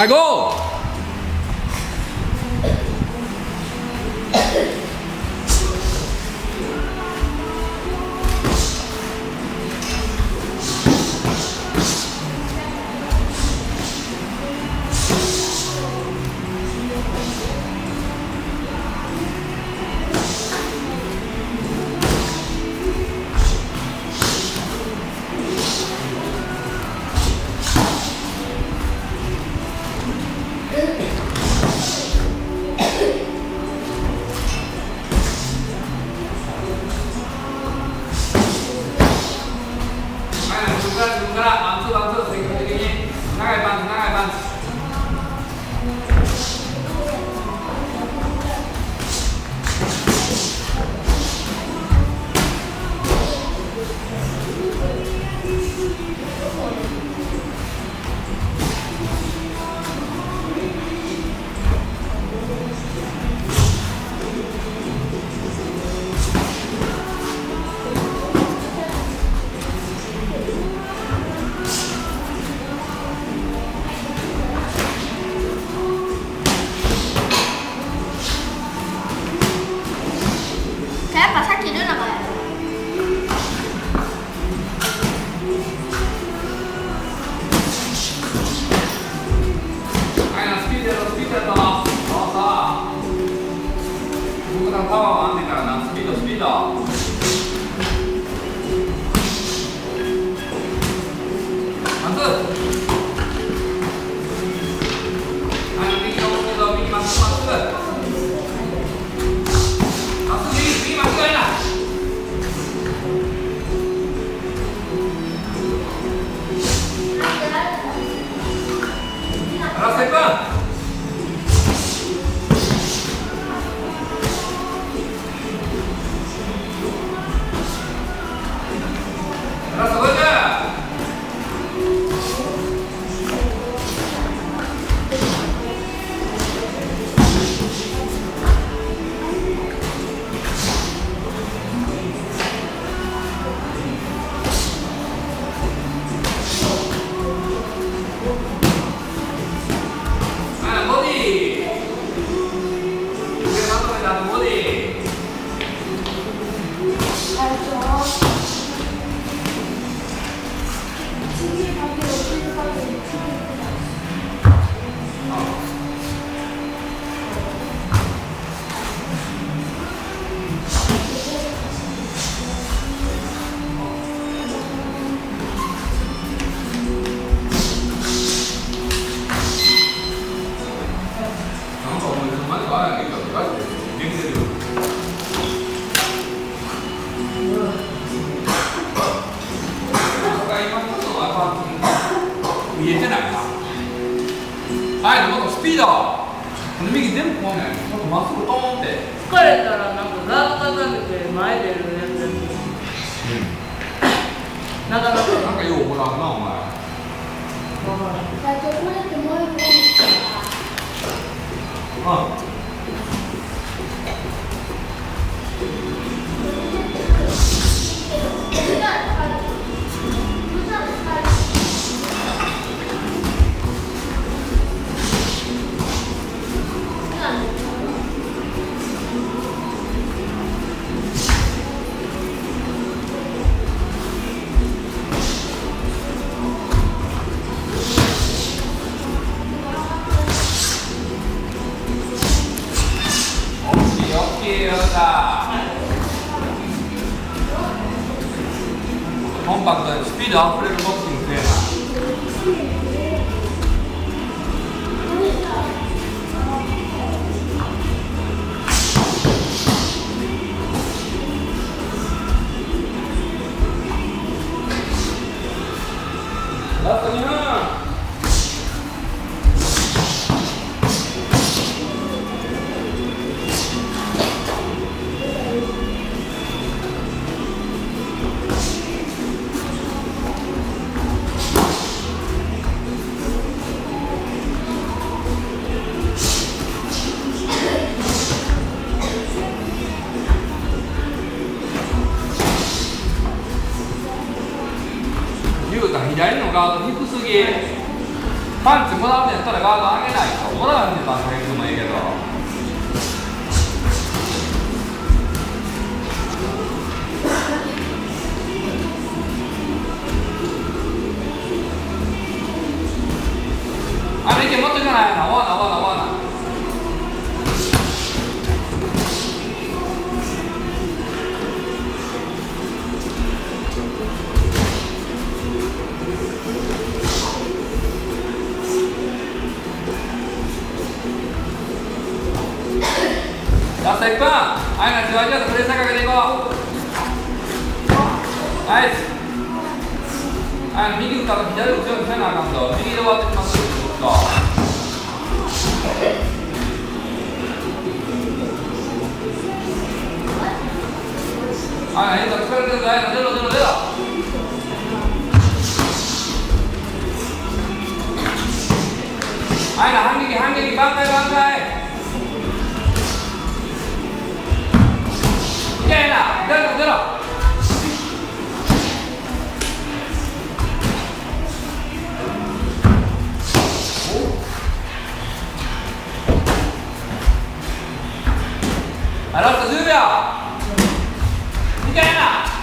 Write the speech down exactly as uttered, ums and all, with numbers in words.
はい、ゴー。パワーはあんねんからな。スピードスピード。まずはい右のスピード右まっすぐまっすぐまっすぐ右右まっすぐやな。ラストいっぷん。見えてないな。はい、もっとスピード。右全部こうね、もっとまっすぐトーンって。 疲れたらなんかガーッとかけて前出るやつ。うん。なかなかなんかようほらんなお前。 社長これってもう一本ですか？ うん。コンパクトでスピードあふれるボクシングせえな。ラストにふん。左のガード低すぎ。 パンツもらうんやったらガード上げないと。もらうんでたら下げてもいいけど。あれ、池持ってかないな。わなわなわな。ラストいっぷん。はい、じわじわとプレッシャーかけていこう。はい。はい、右打ったら左打つようにせなあかんと。右で終わってきますよ、ずっと。はい、いいぞ、疲れてるぞ。はい、出ろ出ろ出ろ。はい、反撃反撃、挽回挽回。いけな、出ろ出ろ。はい、ラストじゅうびょう。いけな。